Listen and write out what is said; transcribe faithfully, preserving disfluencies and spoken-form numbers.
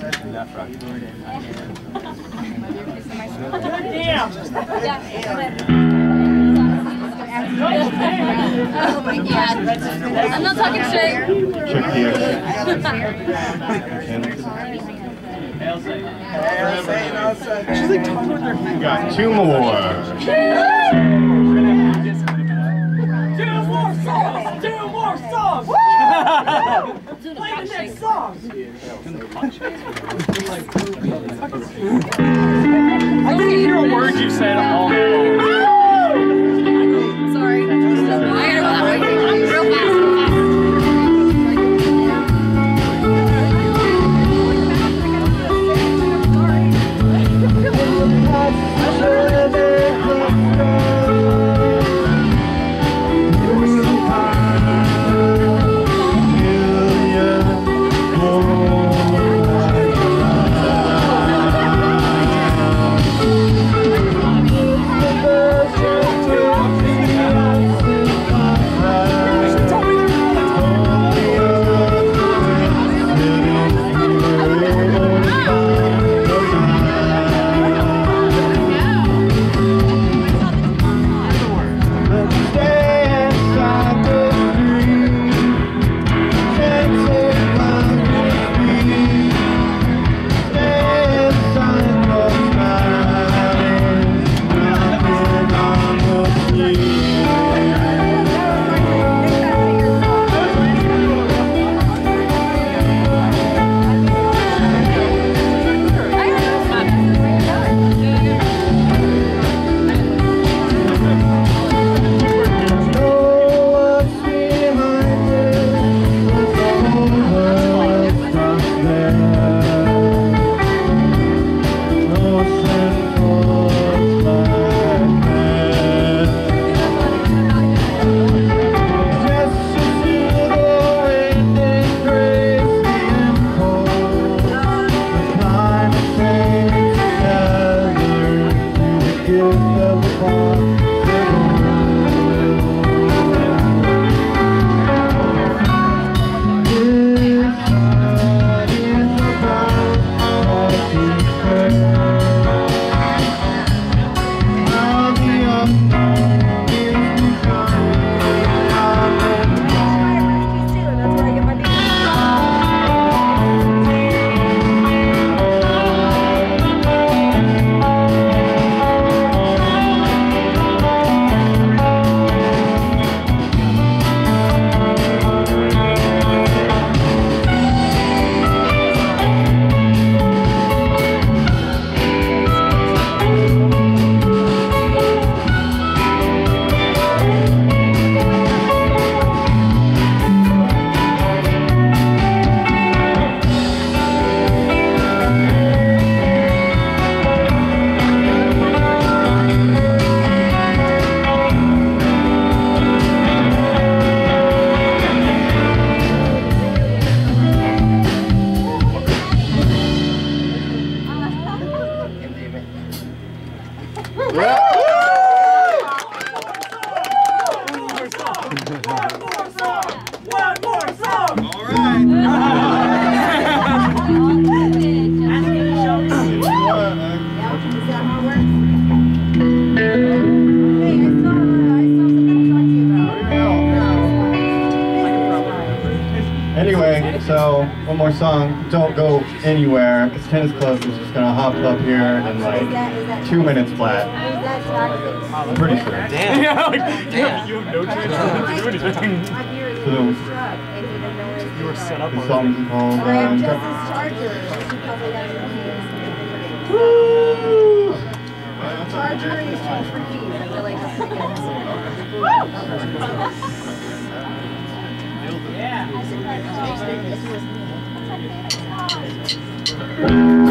Oh my god. I'm not talking shit. Check here. She's like talking with her hand. Got two more. Two more songs! Two more songs! Play the next song! I didn't hear a word you said all day long. Sorry. I gotta go that way. I'm real fast. Anyway, so one more song. Don't go anywhere. It's Tennis Club. It's just gonna hop up here in like two minutes flat. I'm pretty sure. Damn. Yeah, like, damn. You have no chance to do anything. So You were set up the on song is called. I have Um, just this charger. She probably doesn't Woo! charger is two for keys. I feel like that's pretty good. Yeah. This was